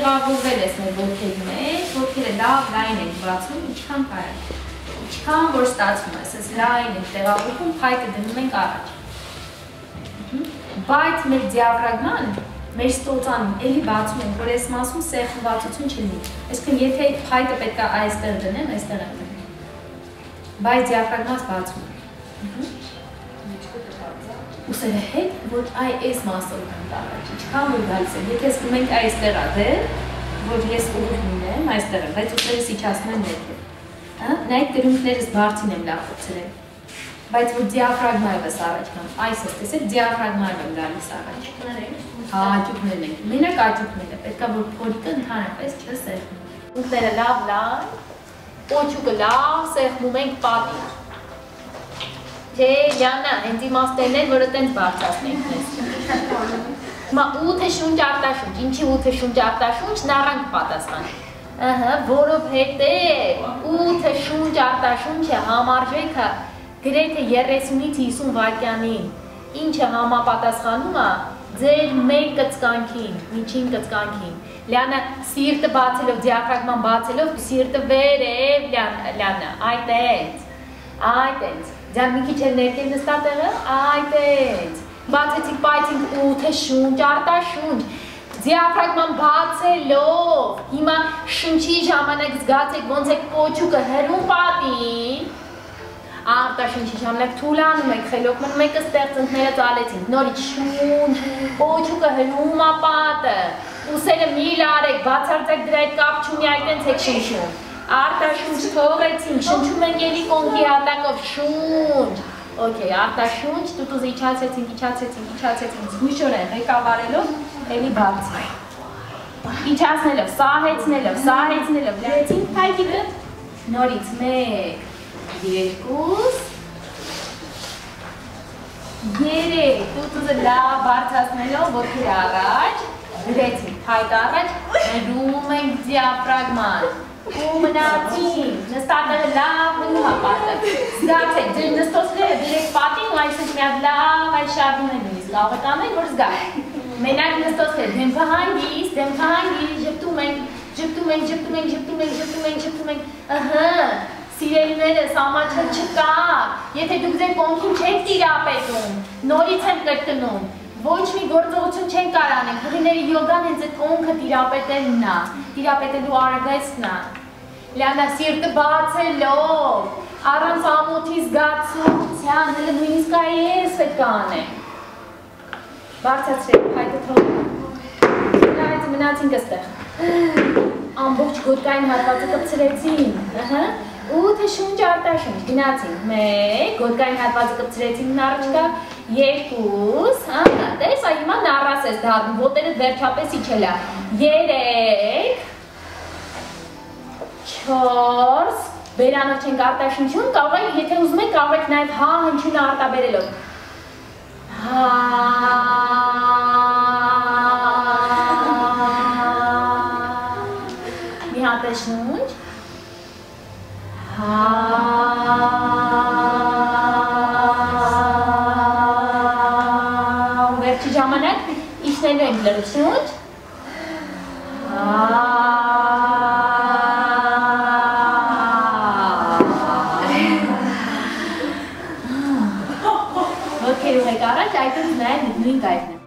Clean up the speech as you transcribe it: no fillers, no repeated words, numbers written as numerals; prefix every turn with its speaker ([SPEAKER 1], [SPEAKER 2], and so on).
[SPEAKER 1] տեղավորվել ես մեր ոտքերի մեջ, ոտքերը լավ լայն ենք բացում, ինչքան կարա։ Ինչքան որ ստացվում է, ասես լայն ենք տեղավորվում, փայտը դնում ենք առաջ։ Բայց մեր դիաֆրագման, մեր ստոցանին էլի բացում ենք, որ այս մասում սեղմվածություն չլինի։ Այսինքն եթե փայտը պետք է այստեղ դնեմ, այստեղ եմ դնում։ Բայց դիաֆրագմաս բացում ենք։ Ուսերը հետ, որ այս մասով ենք առաջ, ինչքան որ գալիս է, եթե ասում ենք այստեղ է դեր, որ ես ուղիղ լինեմ, այստեղ եմ, բայց ուսերս իջացնում եմ ներքև։ Նայեք դրունքներս բարձին եմ լավ խոցրել, բայց որ դիաֆրագմայով ես առաջ կամ, այս ես տեսեք, դիաֆրագմայով եմ գալիս առաջ։ Հա, աճուկներն ենք, մենակ աճուկները, պետք է որ փորիկը ընդհանրապես չսեղմի։ Ունքները լավ լայն, պոչուկը լավ սեղմում ենք պատին։ Չէ, Լիանա, հենց իմաստերն են, որը տենց բարձրացնենք մեզ։ Հիմա 8-ը շունչ արտաշունչ, ինչի 8-ը շունչ արտաշունչ, նառանք պատասխան։ Որովհետև 8-ը շունչ արտաշունչը համարժեքը գրեթե 30-ից 50 վայրկյանին, ինչը համապատասխանում է ձեր մեկ կծկանքին, միջին կծկանքին։ Լիանա, սիրտը բացելով, դիաֆրագման բացելով, սիրտը վերև, Լիանա, այտենց, ձյան մի քիչ էլ ներքև նստա տեղը, այտենց, բացեցիք, պայցինք 8-ը շունչ, արտաշունչ, դիաֆրագման բացելով, հիմա շունչի ժամանակ զգացեք ոնց եք պոչուկը հրում պատին, արտաշունչի ժամանակ թուլանում եք, խելոք մնում եք ստեղ ծնկները ծալեցինք, նորից շունչ, պոչուկը հրում ա պատը, ուսերը մի լարեք, բացարձակ դրա հետ կապ չունի այտենց եք շնչում, արտաշունչ թողեցինք, շնչում ենք էլի կոնքի հատակով, շունչ, Okay, արտաշունչ, տուտուզ իջացեցինք, զգույշորեն ղեկավարելով, էլի բարձր։ Իջացնելով, սահեցնելով, լեցինք թայքիկը, նորից 1, 2, 3, տուտուզը լավ բարձրացնելով, ոտքերը առաջ, գրեցինք թայք առաջ, հրում ենք դիաֆրագման, ու մնացինք, նստատեղը լավ մնում է պատը, զգացեք, ձեր նստոցները դրեք պատին ու այսինք միատ լավ այս շարվում են նույնիսկ, կարող եք անել, որ զգաք, մենակ նստոցները, դեմքը հանգիստ, ժպտում ենք, սիրելիներս, ամաչը չկա, եթե դուք ձեր կոնքին չեք տիրապետում, նորից եմ կրկնում, ոչ մի գործողություն չեն կարող անենք, հղիների յոգան հենց այդ կոնքը տիրապետելն է, տիրապետելու արվեստն է, Լիանա սիրտը բացելով, առանց ամոթի զգացության, հələ նույնիսկ այս պետք է անենք, բարձրացրեք, հայտը թողնենք, մնացինք այստեղ, ամբողջ գոտկային հատվածը կպցրեցին, 8-ը շունչ արտաշունչ, գնացինք, 1, գոտկային հատվածը կպցրեցին նարճկա, 2, տես, հիմա նառաս ես դարդում, ոտերդ վերջապես իջելա, 3, 4, բերանով չենք արտաշնչում, կարող եք, եթե ուզում եք, կարող եք նաև հա հնչյունը արտաբերելով, մի հատ է շունչ, վերջի ժամանակ իջնելու ենք լրիվ շունչ, ոտքերում եք առաջ, այդպես նաև նույն կայքն է։